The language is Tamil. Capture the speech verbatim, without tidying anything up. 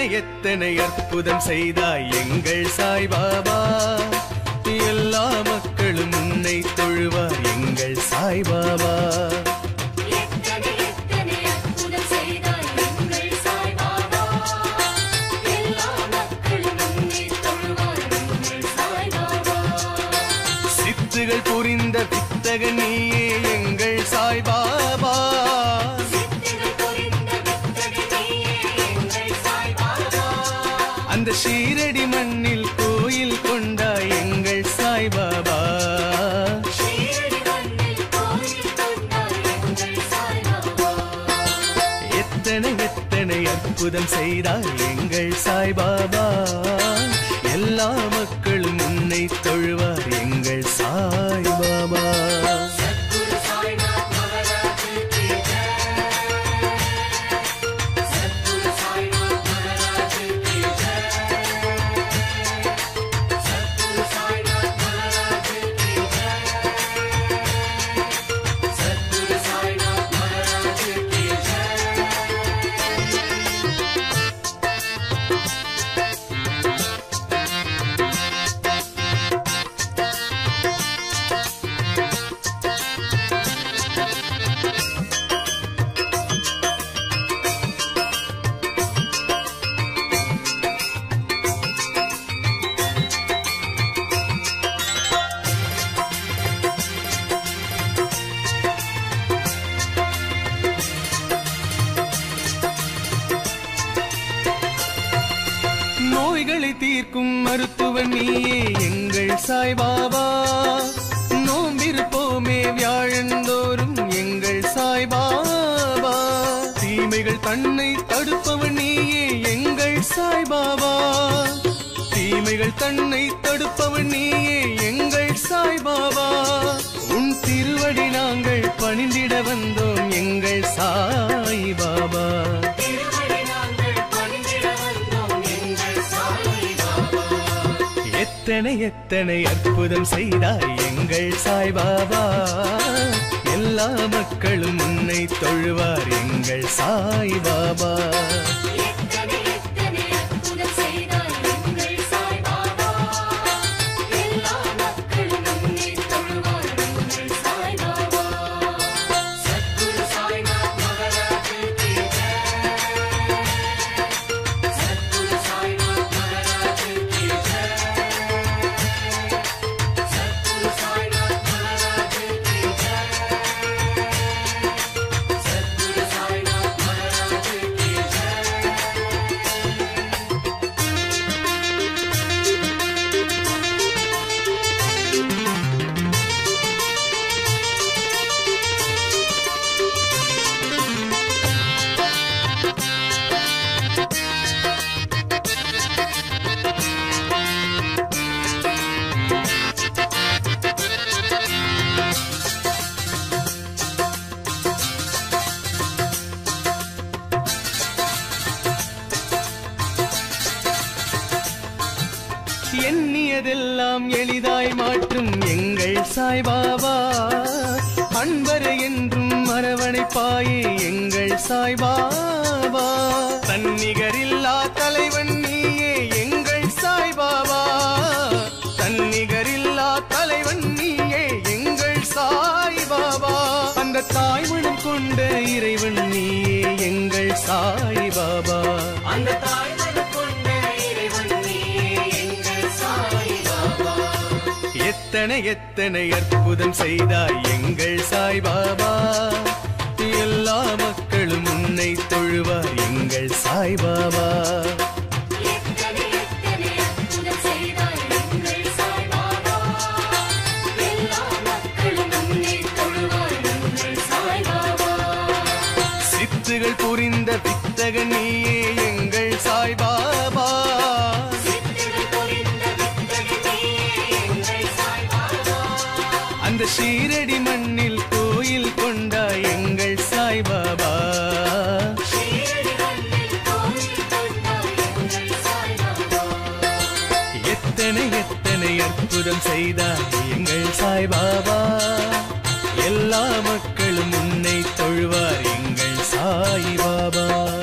எத்தனை எத்தனை அற்புதம் செய்தாய் எங்கள் சாய்பாபா. எல்லா மக்களும் உன்னை தொழுவார் எங்கள் சாய்பாபா. சித்துகள் புரிந்த வித்தகன் நீயே எங்கள் சாய்பாபா. அந்த ஷீரடி மண்ணில் கோயில் கொண்டாய் எங்கள் சாய்பாபா. எத்தனை எத்தனை அற்புதம் செய்தாய் எங்கள் சாய்பாபா. எல்லா மக்களும் உன்னை தொழுவார் எங்கள் சாய்பாபா. நோய்களை தீர்க்கும் மருத்துவன் நீயே எங்கள் சாய்பாபா. நோம்பிருப்போமே வியாழந்தோறும் எங்கள் சாய்பாபா. தீமைகள் தன்னை தடுப்பவன் நீயே எங்கள் சாய்பாபா. தீமைகள் தன்னை தடுப்பவன் நீயே எங்கள் சாய்பாபா. உன் திருவடி நாங்கள் பணிந்திட வந்தோம் எங்கள் சாய்பாபா. எத்தனை எத்தனை அற்புதம் செய்தாய் எங்கள் சாய்பாபா. எல்லா மக்களும் உன்னை தொழுவார் எங்கள் சாய்பாபா. எண்ணியதெல்லாம் எளிதாய் மாற்றும் எங்கள் சாய்பாபா. அன்பரை என்றும் அரவணைப்பாயே எங்கள் சாய்பாபா. தன்னிகரில்லா தலைவன் நீயே எங்கள் சாய்பாபா. தன்னிகரில்லா தலைவன் நீயே எங்கள் சாய்பாபா. அந்த தாய்மணம் கொண்ட இறைவன் நீயே எங்கள் சாய்பாபா. அந்த எத்தனை எத்தனை அற்புதம் செய்தாய் எங்கள் சாய்பாபா. எல்லா மக்களும் உன்னை தொழுவார் எங்கள் சாய்பாபா. சித்துகள் புரிந்த வித்தகன் நீயே எங்கள் சாய்பாபா. அந்த ஷீரடி மண்ணில் கோயில் கொண்டாய் எங்கள் சாய்பாபா. எத்தனை எத்தனை அற்புதம் செய்தாய் எங்கள் சாய்பாபா. எல்லா மக்களும் உன்னை தொழுவார் எங்கள் சாய்பாபா.